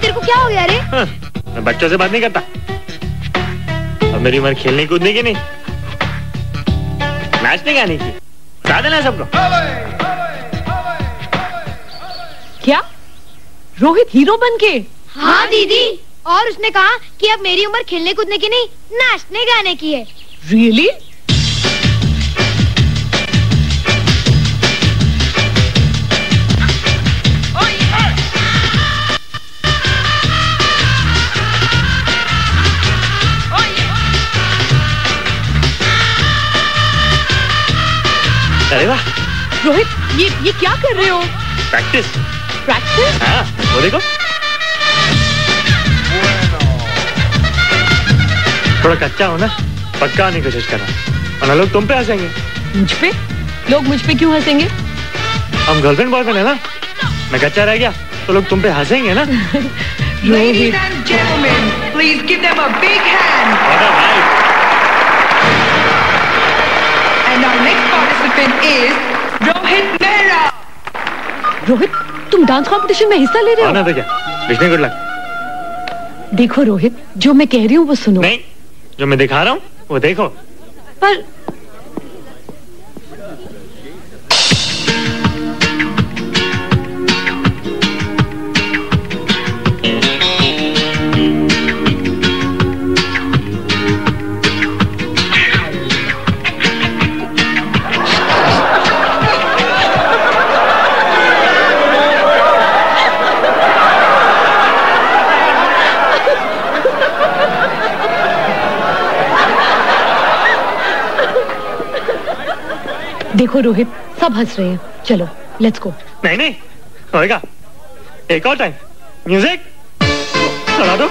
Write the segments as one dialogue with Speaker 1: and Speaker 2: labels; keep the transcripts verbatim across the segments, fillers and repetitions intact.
Speaker 1: तेरे को क्या हो गया रे?
Speaker 2: हाँ, मैं बच्चों से बात नहीं करता। अब मेरी उम्र खेलने कूदने की नहीं, नाचने गाने की। बता देना सबको।
Speaker 3: क्या रोहित हीरो बन के?
Speaker 1: हाँ दीदी, और उसने कहा कि अब मेरी उम्र खेलने कूदने की नहीं, नाचने गाने की है।
Speaker 3: रियली?
Speaker 2: अरे वाह
Speaker 3: रोहित, ये ये क्या कर रहे हो?
Speaker 2: प्रैक्टिस।
Speaker 3: प्रैक्टिस?
Speaker 2: हाँ, वो देखो। थोड़ा कच्चा हो ना, पक्का आने की कोशिश करना, वरना लोग तुम पे हंसेंगे।
Speaker 3: मुझ पे? लोग मुझ पे क्यों हंसेंगे?
Speaker 2: हम गर्लफ्रेंड बॉयफ्रेंड है ना, मैं कच्चा रह गया तो लोग तुम पे हंसेंगे ना।
Speaker 4: Ladies and gentlemen, please give them a big hand. And our next participant is Rohit Mehra.
Speaker 3: Rohit, तुम डांस कंपटीशन में हिस्सा ले रहे हो?
Speaker 2: ना तो क्या, विश मी गुड लक।
Speaker 3: देखो रोहित, जो मैं कह रही हूँ वो सुनो।
Speaker 2: नहीं, जो मैं दिखा रहा हूँ वो देखो।
Speaker 3: पर देखो रोहित, सब हंस रहे हैं। चलो लेट्स गो।
Speaker 2: नहीं नहीं होएगा, एक और टाइम। म्यूजिक चला दो।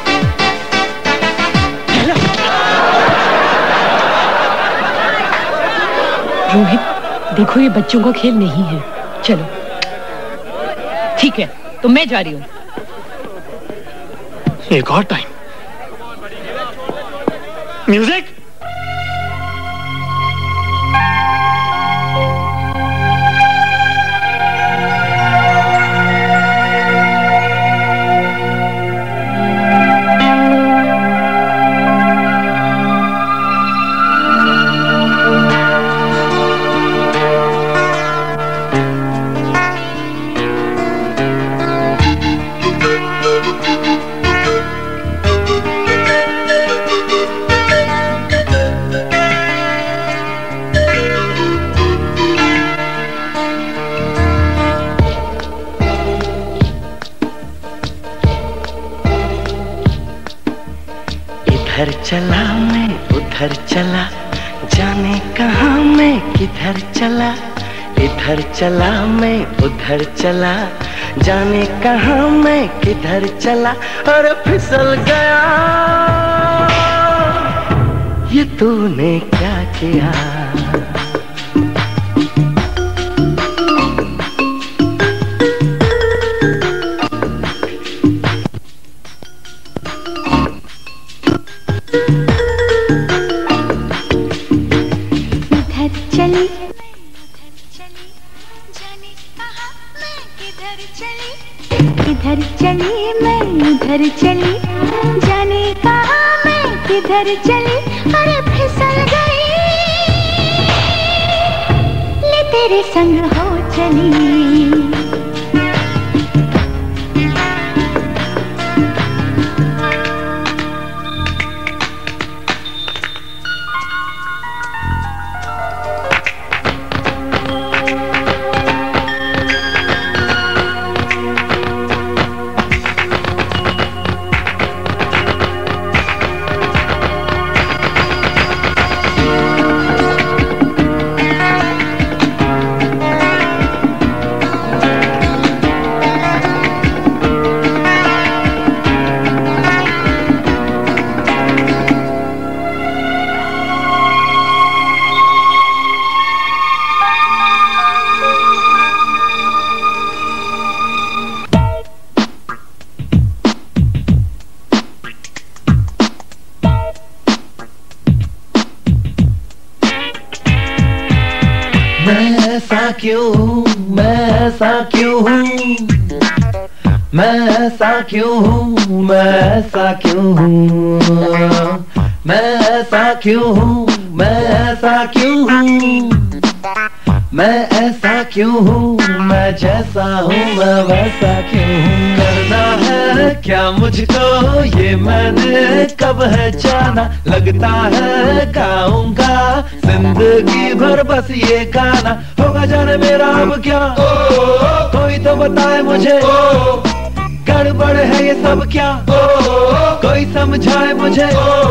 Speaker 3: रोहित देखो, ये बच्चों का खेल नहीं है। चलो ठीक है, तो मैं जा रही हूँ।
Speaker 2: एक और टाइम। म्यूजिक।
Speaker 5: इधर चला मैं उधर चला, जाने कहाँ मैं किधर चला। इधर चला मैं उधर चला, जाने कहाँ मैं किधर चला। और फिसल गया, ये तूने क्या किया।
Speaker 6: इधर चली मैं उधर चली, जाने कहाँ मैं किधर चली। अरे फिसल गई, ले तेरे संग हो चली।
Speaker 5: मैं ऐसा क्यों हूँ, मैं ऐसा क्यों हूँ,
Speaker 7: मैं ऐसा क्यों हूँ, मैं ऐसा क्यों हूँ, मैं ऐसा क्यों हूँ, मैं ऐसा क्यों हूँ, मैं ऐसा क्यों हूँ, मैं जैसा हूँ मैं वैसा क्यों हूँ। करना है क्या मुझको ये मैंने कब है जाना, लगता है गाऊंगा जिंदगी भर बस ये गाना। होगा जाने मेरा अब क्या, कोई तो बताए मुझे, गड़बड़ है ये सब क्या, कोई समझाए मुझे।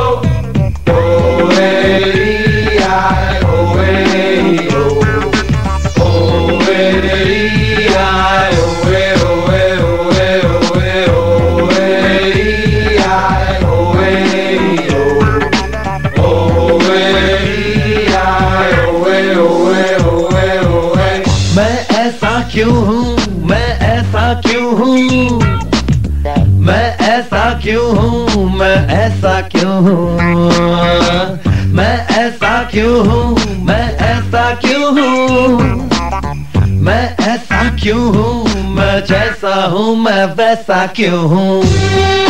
Speaker 7: मैं ऐसा क्यों हूँ, मैं ऐसा क्यों हूँ, मैं ऐसा क्यों हूँ, मैं ऐसा क्यों हूँ, मैं ऐसा क्यों हूँ, मैं ऐसा क्यों हूँ, मैं ऐसा क्यों हूँ, मैं जैसा हूँ मैं वैसा क्यों हूँ।